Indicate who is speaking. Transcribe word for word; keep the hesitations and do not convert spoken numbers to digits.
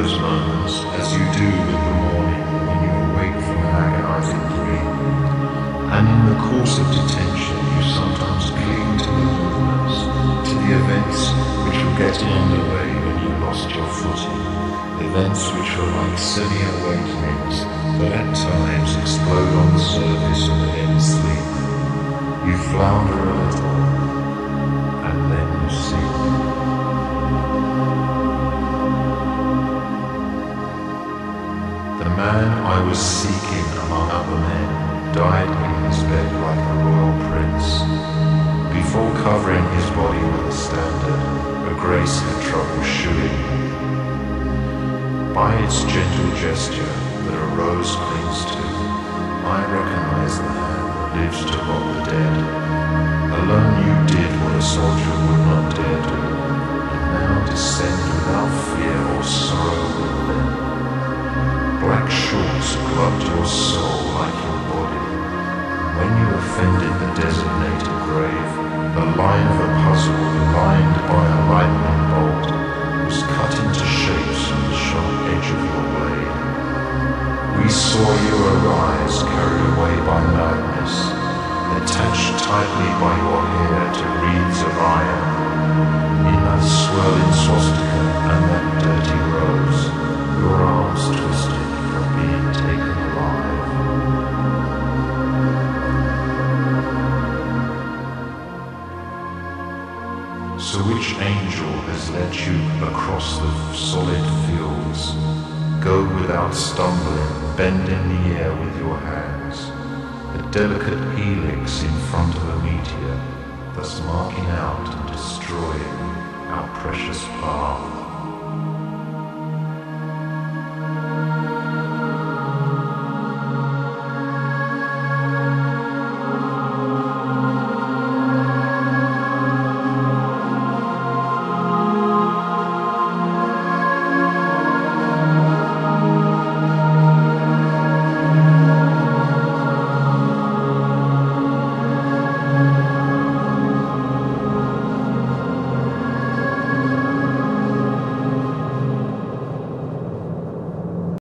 Speaker 1: those moments, as you do with the morning when you awake from an agonizing dream. And in the course of detention, you sometimes cling to the movements, to the events which were getting underway when you lost your footing, events which were like semi-awakenings that at times explode on the surface of a heavy sleep. You flounder a little, and then you sink. The man I was seeking among other men died in his bed like a royal prince. Before covering his body with a standard, a grace had trouble shewing. By its gentle gesture that a rose clings to, I recognize the hand that lives to rock the dead. Alone you did what a soldier would not dare do, and now descend without fear or sorrow with them. Black shorts gloved your soul like your body. When you offended the designated grave, the line of a puzzle lined by a lightning bolt was cut into shapes from the sharp edge of your blade. We saw you arise, carried away by madness, attached tightly by your hair to reeds of iron, in that swirling swastika and that dirty rose, your arms twisted from being taken alive. So which angel has led you across the solid fields? Go without stumbling, bend in the air with your hands, a delicate helix in front of a meteor, thus marking out and destroying our precious path.